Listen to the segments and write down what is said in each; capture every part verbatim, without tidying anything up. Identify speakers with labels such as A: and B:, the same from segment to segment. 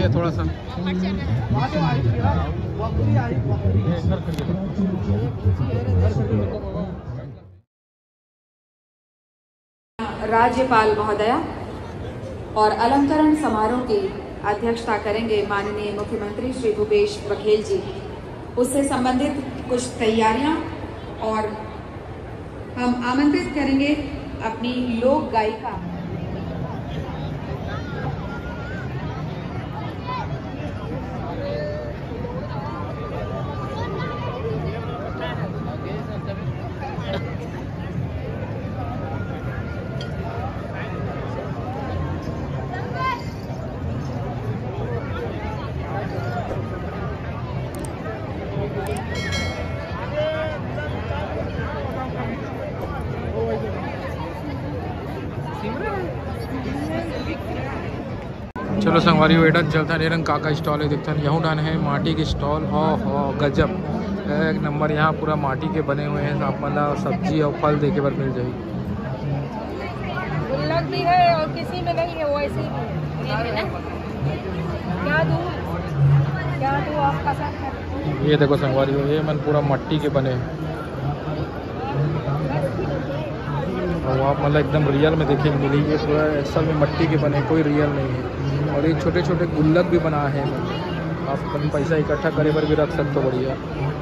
A: ये थोड़ा सा
B: राज्यपाल महोदया और अलंकरण समारोह की अध्यक्षता करेंगे माननीय मुख्यमंत्री श्री भूपेश बघेल जी। उससे संबंधित कुछ तैयारियां और हम आमंत्रित करेंगे अपनी लोक गायिका
A: चलो संगवारी वेडन चलता निरंग काका स्टॉल है दिखता यहूँ डान है माटी के स्टॉल हो हो गजब एक नंबर। यहाँ पूरा माटी के बने हुए हैं, आप मतलब सब्जी और फल देखे पर मिल जाएगी।
C: गुल्लक भी है और किसी में नहीं है, वो ऐसे ही है। क्या दूँ क्या दूँ आपका साथ?
A: ये देखो संगवारी हो, ये मन पूरा मट्टी के बने और आप मतलब एकदम रियल में देखने को मिली। ये पूरा असल में मट्टी के बने, कोई रियल नहीं है। और ये छोटे छोटे गुल्लक भी बना है, आप कभी पैसा इकट्ठा करे पर भी रख सकते हो। बढ़िया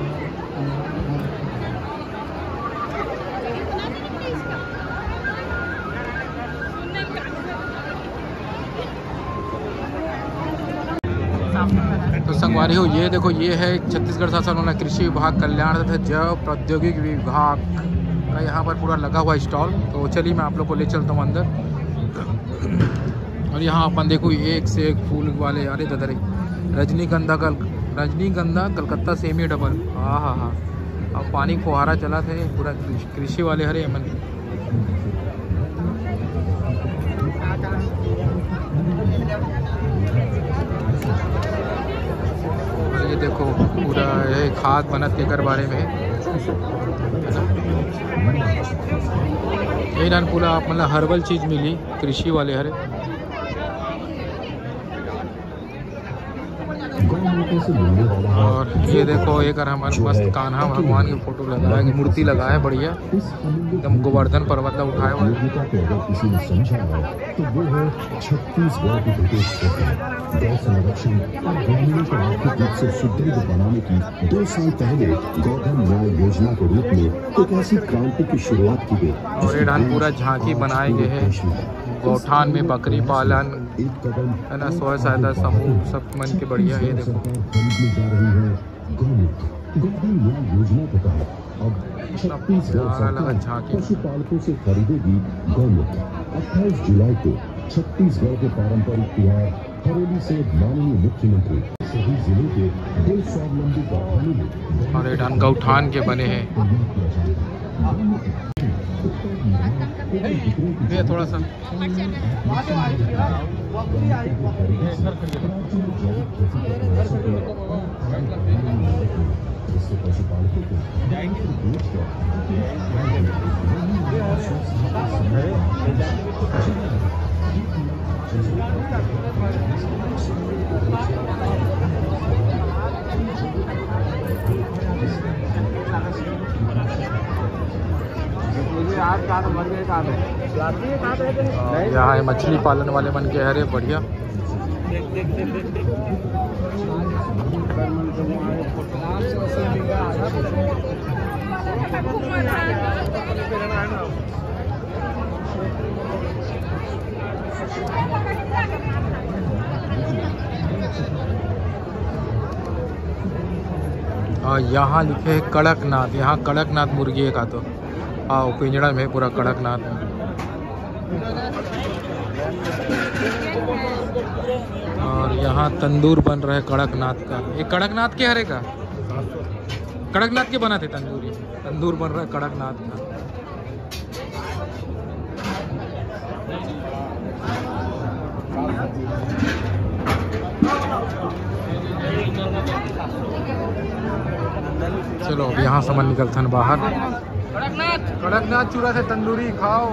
A: तो संगवारी हो, ये देखो ये है छत्तीसगढ़ शासन वाला कृषि विभाग कल्याण तथा जैव प्रौद्योगिकी विभाग का यहाँ पर पूरा लगा हुआ स्टॉल। तो चलिए मैं आप लोग को ले चलता हूँ अंदर। और यहाँ अपन देखो एक से एक फूल वाले, अरे दादा रजनीगंधा कल रजनीगंधा कलकत्ता सेमी डबल, हाँ हाँ हाँ। अब पानी फुहारा चला थे, पूरा कृषि वाले हरे मन। और ये देखो पूरा ये खाद बनत के कर बारे में ये डान पूरा आप मतलब हर्बल चीज़ मिली कृषि वाले हरे। और ये देखो एक हमारे मस्त कान्हा भगवान की फोटो लगा है, मूर्ति लगा है बढ़िया एकदम गोवर्धन पर्वत ला उठाए हुआ।
D: किसी ने समझा है तो वो है छत्तीसगढ़ की ब्रिटिश सरकार गौ संरक्षण और ग्रामीणों को आर्थिक रूप से सुदृढ़ बनाने की दो साल पहले गौधन न्याय योजना के रूप में एक ऐसी क्रांति की शुरुआत की गई।
A: और ये डान पूरा झांकी बनाए गए हैं, गौठान में बकरी पालन है ना, स्वयं सहायता समूह सब मन के बढ़िया। ये देखो
D: खरीदने जा रही है गौमूत्र। गौधन न्याय योजना के तहत अब छत्तीसगढ़ सरकार पशुपालकों से खरीदेगी गौमूत्र। अट्ठाईस जुलाई को छत्तीसगढ़ के पारंपरिक त्योहार हरेली से माननीय मुख्यमंत्री सभी जिलों के दो स्वावलंबी गौठानों में
A: और ये डान गौठान के बने हैं। ये थोड़ा सा यहाँ है मछली पालन वाले मन के हरे बढ़िया। और यहाँ लिखे है कड़कनाथ, यहाँ कड़कनाथ मुर्गी का तो आओ पिंजड़ा में पूरा कड़कनाथ में। और यहाँ तंदूर बन रहा है कड़कनाथ का। ये कड़कनाथ के हरे का कड़कनाथ के बना थे तंदूरी, तंदूर बन रहा है कड़कनाथ का। चलो अब यहाँ सामान निकलता है बाहर। कड़कनाथ कड़कनाथ चूरा से तंदूरी खाओ।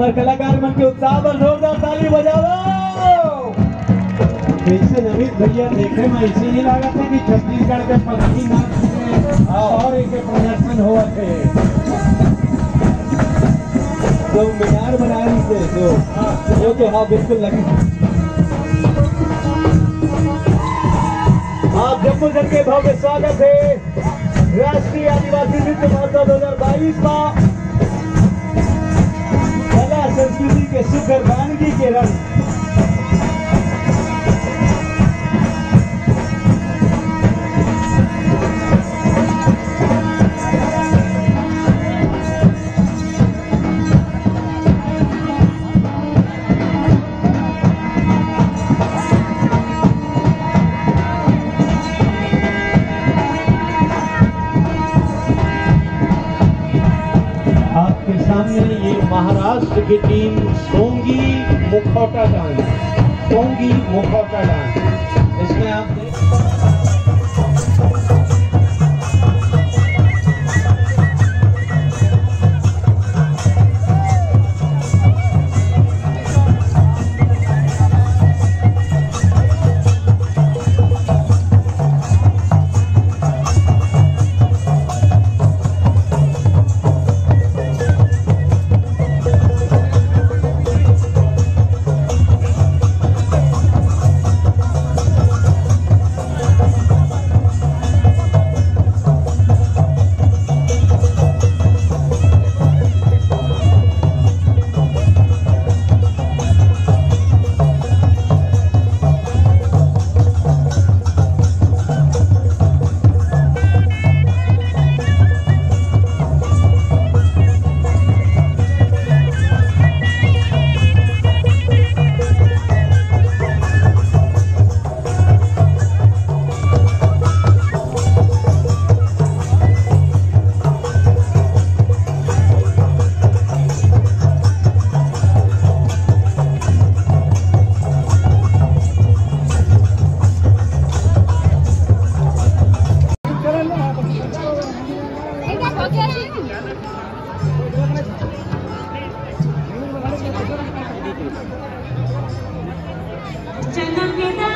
E: हमारे कलाकार मन के उत्साह पर जोरदार ताली बजाओ। कैसे नवीन भैया देखे में ऐसे ही लागत है कि छत्तीसगढ़ के पंछी नाच में और एक प्रदर्शन हुआ थे। तो मीनार बना रही थे तो वो तो हाँ बिल्कुल लगी। आप जम्मू जन के भव्य स्वागत है राष्ट्रीय आदिवासी नृत्य महोत्सव दो हजार बाईस का। कला संस्कृति के सुखर वानगी के रंग महाराष्ट्र की टीम सोंगी मुखौटा डांस, सोंगी मुखौटा डांस, इसमें आप देख
F: चंदन के